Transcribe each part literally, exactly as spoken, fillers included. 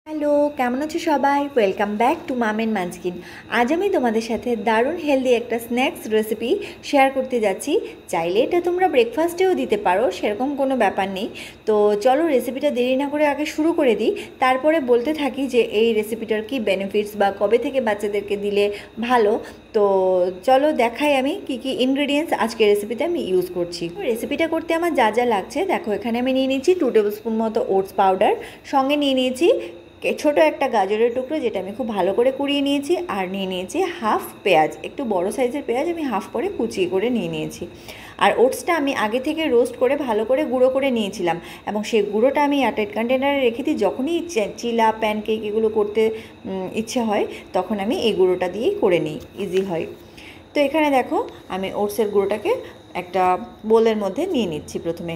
Hello, কেমন আছো সবাই? Welcome back to mom and munchkin. আজ আমি তোমাদের সাথে দারুণ হেলদি একটা স্ন্যাক্স রেসিপি শেয়ার করতে যাচ্ছি। চাইলে এটা তোমরা ব্রেকফাস্টেও দিতে পারো, সেরকম কোনো ব্যাপার নেই। তো চলো রেসিপিটা দেরি না করে আগে শুরু করে দিই, তারপরে বলতে থাকি যে এই রেসিপিটার কি বেনিফিটস বা কবে থেকে বাচ্চাদেরকে দিলে ভালো। তো চলো দেখাই আমি কি কি ইনগ্রেডিয়েন্টস আজকে রেসিপিতে আমি ইউজ করছি। রেসিপিটা করতে আমার যা যা লাগছে দেখো, এখানে আমি নিয়ে নিয়েছি টু টেবিল স্পুন মতো ওটস পাউডার, সঙ্গে নিয়ে নিয়েছি ছোটো একটা গাজরের টুকরো যেটা আমি খুব ভালো করে কুড়িয়ে নিয়েছি, আর নিয়ে নিয়েছি হাফ পেঁয়াজ, একটু বড় সাইজের পেঁয়াজ আমি হাফ করে কুচিয়ে করে নিয়ে নিয়েছি। আর ওটসটা আমি আগে থেকে রোস্ট করে ভালো করে গুঁড়ো করে নিয়েছিলাম, এবং সেই গুঁড়োটা আমি এয়ারটাইট কন্টেনারে রেখে দিই। যখনই চিলা প্যানকেক এগুলো করতে ইচ্ছে হয় তখন আমি এই গুঁড়োটা দিয়েই করে নিই, ইজি হয়। তো এখানে দেখো আমি ওটসের গুঁড়োটাকে একটা বোলের মধ্যে নিয়ে নিচ্ছি প্রথমে।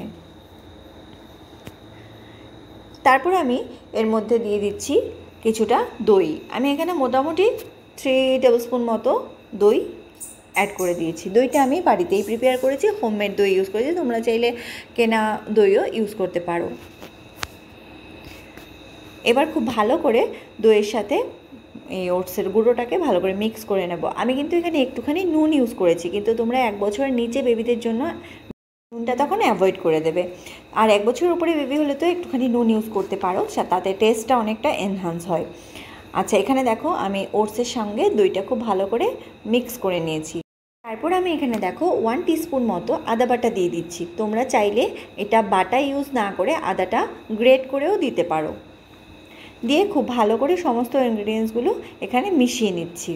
তারপর আমি এর মধ্যে দিয়ে দিচ্ছি কিছুটা দই। আমি এখানে মোটামুটি থ্রি টেবিল স্পুন মতো দই অ্যাড করে দিয়েছি। দইটা আমি বাড়িতেই প্রিপেয়ার করেছি, হোমমেড দই ইউজ করেছি, তোমরা চাইলে কেনা দইও ইউজ করতে পারো। এবার খুব ভালো করে দইয়ের সাথে এই ওটসের গুঁড়োটাকে ভালো করে মিক্স করে নেব। আমি কিন্তু এখানে একটুখানি নুন ইউজ করেছি, কিন্তু তোমরা এক বছরের নিচে বেবিদের জন্য নুনটা তখন অ্যাভয়েড করে দেবে। আর এক বছর উপরে বেবি হলে তো একটুখানি নুন ইউজ করতে পারো, তাতে টেস্টটা অনেকটা এনহান্স হয়। আচ্ছা, এখানে দেখো আমি ওটসের সঙ্গে দইটা খুব ভালো করে মিক্স করে নিয়েছি। তারপর আমি এখানে দেখো ওয়ান টিস্পুন মতো আদা বাটা দিয়ে দিচ্ছি। তোমরা চাইলে এটা বাটা ইউজ না করে আদাটা গ্রেট করেও দিতে পারো। দিয়ে খুব ভালো করে সমস্ত ইনগ্রিডিয়েন্টসগুলো এখানে মিশিয়ে নিচ্ছি।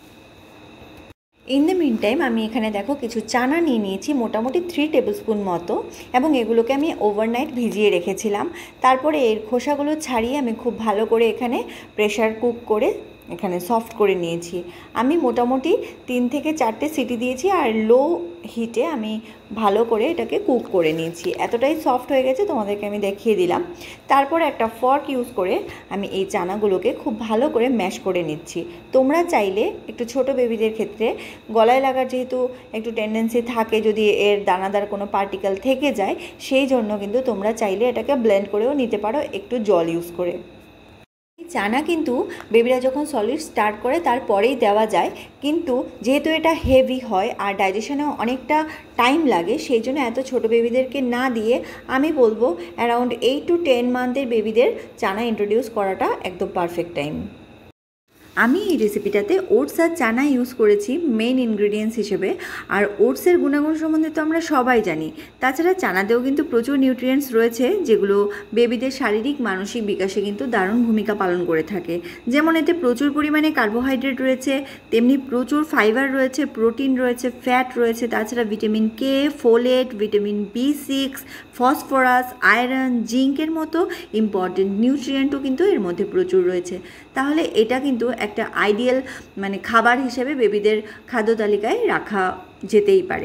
ইন দ্য মিন টাইম আমি এখানে দেখো কিছু চানা নিয়ে নিয়েছি, মোটামুটি থ্রি টেবিল স্পুন মতো, এবং এগুলোকে আমি ওভারনাইট ভিজিয়ে রেখেছিলাম। তারপরে এর খোসাগুলো ছাড়িয়ে আমি খুব ভালো করে এখানে প্রেশার কুক করে এখানে সফট করে নিয়েছি। আমি মোটামুটি তিন থেকে চারটে সিটি দিয়েছি, আর লো হিটে আমি ভালো করে এটাকে কুক করে নিয়েছি। এতটাই সফট হয়ে গেছে, তোমাদেরকে আমি দেখিয়ে দিলাম। তারপর একটা ফর্ক ইউজ করে আমি এই চানাগুলোকে খুব ভালো করে ম্যাশ করে নিচ্ছি। তোমরা চাইলে একটু ছোট বেবিদের ক্ষেত্রে গলায় লাগার যেহেতু একটু টেন্ডেন্সি থাকে, যদি এর দানাদার কোনো পার্টিকেল থেকে যায়, সেই জন্য কিন্তু তোমরা চাইলে এটাকে ব্লেন্ড করেও নিতে পারো একটু জল ইউজ করে। চানা কিন্তু বেবিরা যখন সলিড স্টার্ট করে তারপরেই দেওয়া যায়, কিন্তু যেহেতু এটা হেভি হয় আর ডাইজেশনেও অনেকটা টাইম লাগে, সেই জন্য এত ছোটো বেবিদেরকে না দিয়ে আমি বলবো অ্যারাউন্ড এইট টু টেন মান্থের বেবিদের চানা ইন্ট্রোডিউস করাটা একদম পারফেক্ট টাইম। আমি এই রেসিপিটাতে ওটস আর চানা ইউজ করেছি মেইন ইনগ্রিডিয়েন্টস হিসেবে। আর ওটসের গুণাগুণ সম্বন্ধে তো আমরা সবাই জানি, তাছাড়া চানাতেও কিন্তু প্রচুর নিউট্রিয়েন্টস রয়েছে যেগুলো বেবিদের শারীরিক মানসিক বিকাশে কিন্তু দারুণ ভূমিকা পালন করে থাকে। যেমন এতে প্রচুর পরিমাণে কার্বোহাইড্রেট রয়েছে, তেমনি প্রচুর ফাইবার রয়েছে, প্রোটিন রয়েছে, ফ্যাট রয়েছে, তাছাড়া vitamin K, folate, vitamin B six, phosphorus, iron, জিঙ্কের মতো ইম্পর্টেন্ট নিউট্রিয়েন্টও কিন্তু এর মধ্যে প্রচুর রয়েছে। তাহলে এটা কিন্তু একটা আইডিয়াল মানে খাবার হিসেবে বেবিদের খাদ্য তালিকায় রাখা যেতেই পারে।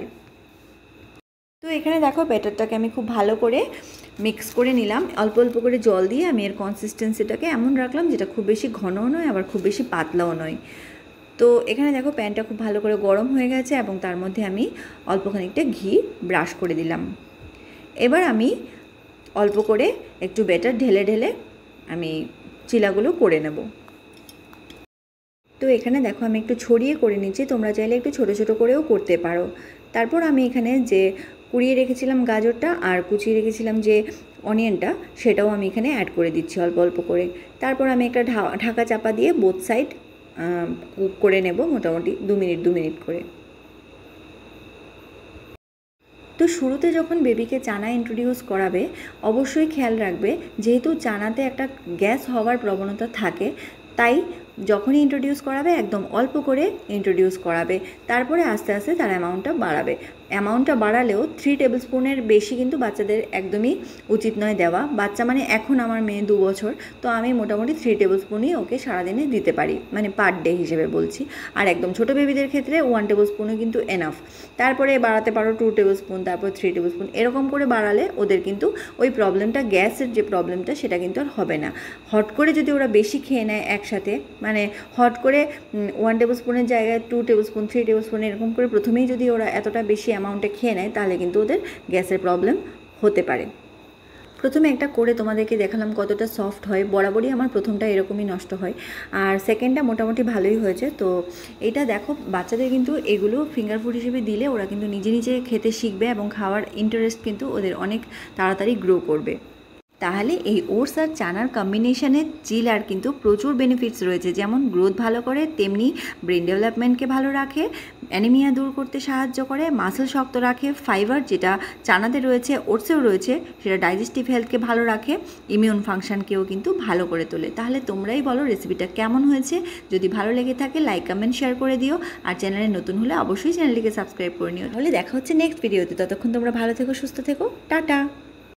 তো এখানে দেখো ব্যাটারটাকে আমি খুব ভালো করে মিক্স করে নিলাম, অল্প অল্প করে জল দিয়ে আমি এর কনসিস্টেন্সিটাকে এমন রাখলাম যেটা খুব বেশি ঘনও নয় আবার খুব বেশি পাতলাও নয়। তো এখানে দেখো প্যানটা খুব ভালো করে গরম হয়ে গেছে, এবং তার মধ্যে আমি অল্প খানিকটা ঘি ব্রাশ করে দিলাম। এবার আমি অল্প করে একটু ব্যাটার ঢেলে ঢেলে আমি চিলাগুলো করে নেব। তো এখানে দেখো আমি একটু ছড়িয়ে করে নিচ্ছি, তোমরা চাইলে একটু ছোট ছোট করেও করতে পারো। তারপর আমি এখানে যে কুড়িয়ে রেখেছিলাম গাজরটা আর কুচিয়ে রেখেছিলাম যে অনিয়নটা, সেটাও আমি এখানে অ্যাড করে দিচ্ছি অল্প অল্প করে। তারপর আমি একটা ঢাকা চাপা দিয়ে বোথ সাইড কুক করে নেব মোটামুটি দু মিনিট দু মিনিট করে। তো শুরুতে যখন বেবিকে চানা ইন্ট্রোডিউস করাবে অবশ্যই খেয়াল রাখবে, যেহেতু চানাতে একটা গ্যাস হওয়ার প্রবণতা থাকে, তাই যখনই ইন্ট্রোডিউস করাবে একদম অল্প করে ইন্ট্রোডিউস করাবে, তারপরে আস্তে আস্তে তার অ্যামাউন্টটা বাড়াবে। অ্যামাউন্টটা বাড়ালেও থ্রি টেবিল স্পুনের বেশি কিন্তু বাচ্চাদের একদমই উচিত নয় দেওয়া। বাচ্চা মানে এখন আমার মেয়ে দু বছর, তো আমি মোটামুটি থ্রি টেবিল স্পুনই ওকে সারাদিনে দিতে পারি, মানে পার ডে হিসেবে বলছি। আর একদম ছোটো বেবিদের ক্ষেত্রে ওয়ান টেবিল স্পুনও কিন্তু এনাফ। তারপরে বাড়াতে পারো টু টেবিল স্পুন, তারপর থ্রি টেবিল স্পুন, এরকম করে বাড়ালে ওদের কিন্তু ওই প্রবলেমটা, গ্যাসের যে প্রবলেমটা, সেটা কিন্তু আর হবে না। হট করে যদি ওরা বেশি খেয়ে নেয় একসাথে, মানে হট করে ওয়ান টেবিল স্পুনের জায়গায় two tablespoon, three tablespoon এরকম করে প্রথমেই যদি ওরা এতটা বেশি অ্যামাউন্টে খেয়ে নেয়, তাহলে কিন্তু ওদের গ্যাসের প্রবলেম হতে পারে। প্রথমে একটা করে তোমাদেরকে দেখালাম কতটা সফট হয়, বরাবরই আমার প্রথমটা এরকমই নষ্ট হয়, আর সেকেন্ডটা মোটামুটি ভালোই হয়েছে। তো এটা দেখো বাচ্চাদের কিন্তু এগুলো ফিঙ্গার ফুড হিসেবে দিলে ওরা কিন্তু নিজে নিজে খেতে শিখবে এবং খাওয়ার ইন্টারেস্ট কিন্তু ওদের অনেক তাড়াতাড়ি গ্রো করবে। তাহলে এই ওটস আর চানার কম্বিনেশনে চিলার কিন্তু প্রচুর বেনিফিটস রয়েছে, যেমন গ্রোথ ভালো করে, তেমনি ব্রেন ডেভেলপমেন্টকে ভালো রাখে, অ্যানিমিয়া দূর করতে সাহায্য করে, মাসেল শক্ত রাখে, ফাইবার যেটা চানাতে রয়েছে ওটসেও রয়েছে সেটা ডাইজেস্টিভ হেলথকে ভালো রাখে, ইমিউন ফাংশনকেও কিন্তু ভালো করে তোলে। তাহলে তোমরাই বলো রেসিপিটা কেমন হয়েছে। যদি ভালো লেগে থাকে লাইক কমেন্ট শেয়ার করে দিও, আর চ্যানেলে নতুন হলে অবশ্যই চ্যানেলটিকে সাবস্ক্রাইব করে নিও। তাহলে দেখা হচ্ছে নেক্সট ভিডিওতে, ততক্ষণ তোমরা ভালো থেকো, সুস্থ থেকো, টাটা।